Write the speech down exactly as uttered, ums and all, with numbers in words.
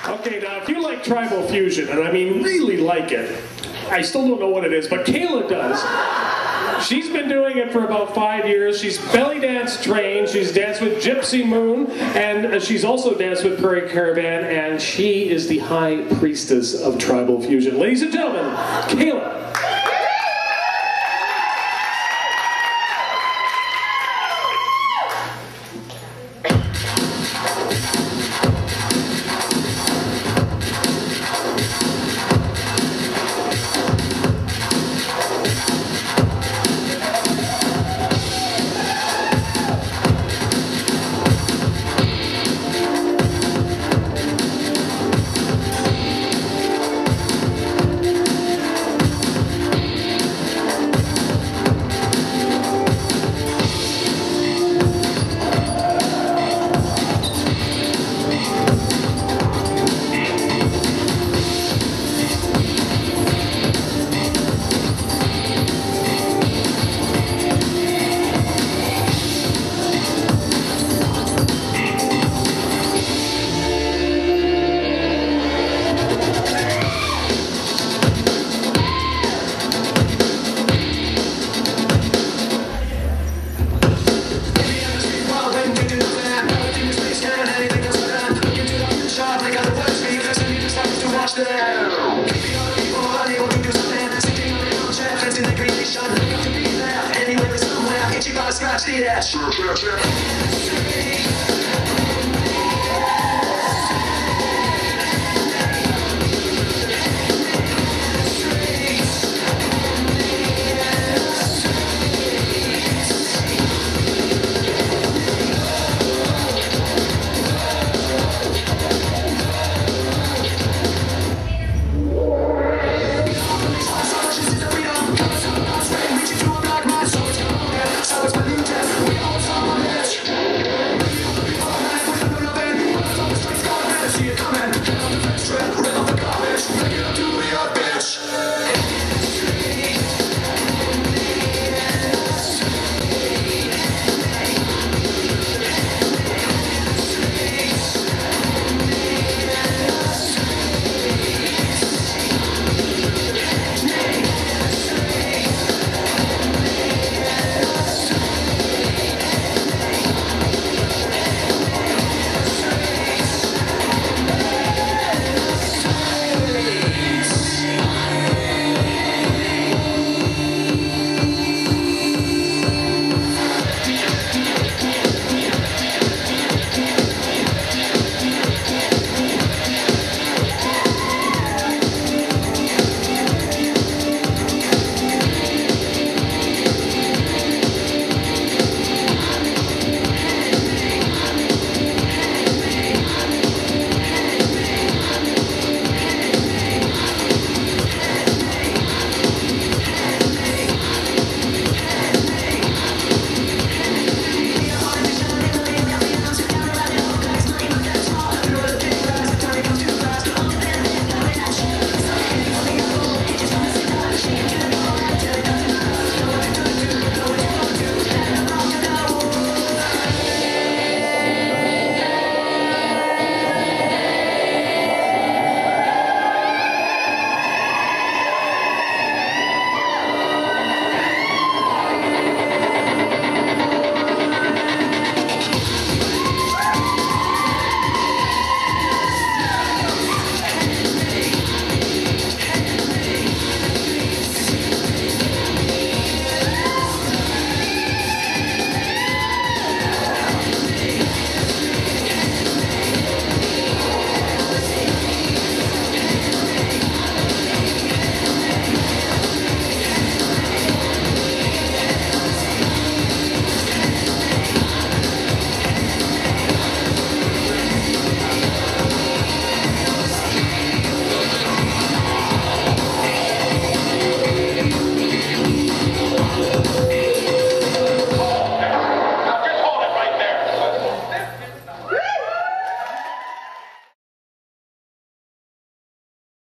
Okay, now if you like Tribal Fusion, and I mean really like it, I still don't know what it is, but Kayla does. She's been doing it for about five years. She's belly dance trained. She's danced with Gypsy Moon, and she's also danced with Prairie Caravan, and she is the high priestess of Tribal Fusion. Ladies and gentlemen, Kayla. Scratch the ass.